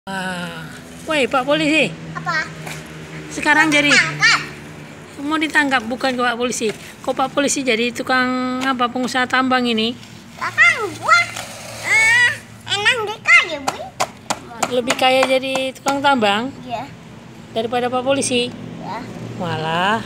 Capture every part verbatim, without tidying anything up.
Wah, woi Pak Polisi, Apa? sekarang jadi Tangkap. mau ditangkap bukan ke Pak Polisi. Kok Pak Polisi jadi tukang apa pengusaha tambang ini? Kakak gua eh, enak di kayu, Bu. Lebih kaya jadi tukang tambang Iya. daripada Pak Polisi. Ya. Malah,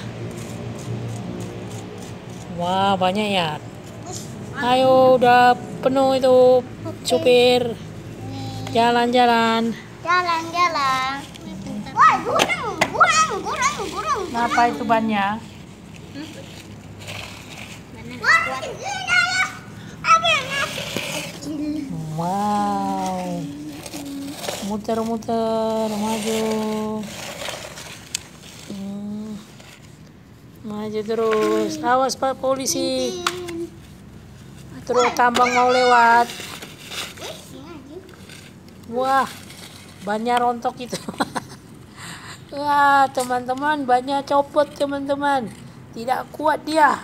wah banyak ya. Ayo udah penuh itu supir, jalan-jalan. Jalan-jalan. Wah, gurang, gurang, gurang, gurang. Apa itu bannya? Gurang gila ya. Apa yang kecil? Wow, muter-muter maju. Hmm. Maju terus, awas Pak Polisi, terus tambang mau lewat. Wah, banyak rontok itu. Wah, teman-teman, banyak copot teman-teman. Tidak kuat dia.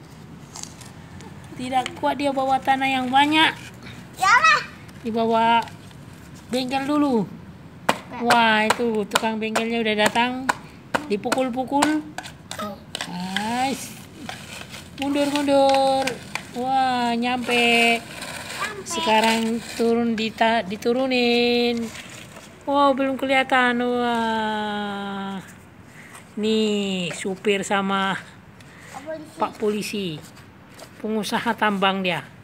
Tidak kuat dia bawa tanah yang banyak. Yalah. Dibawa bengkel dulu. Wah, itu tukang bengkelnya udah datang. Dipukul-pukul. Guys. Mundur-mundur. Wah, nyampe. Sekarang turun dita, diturunin. Wow, belum kelihatan. Wah. Nih, supir sama Pak Polisi. Pengusaha tambang dia.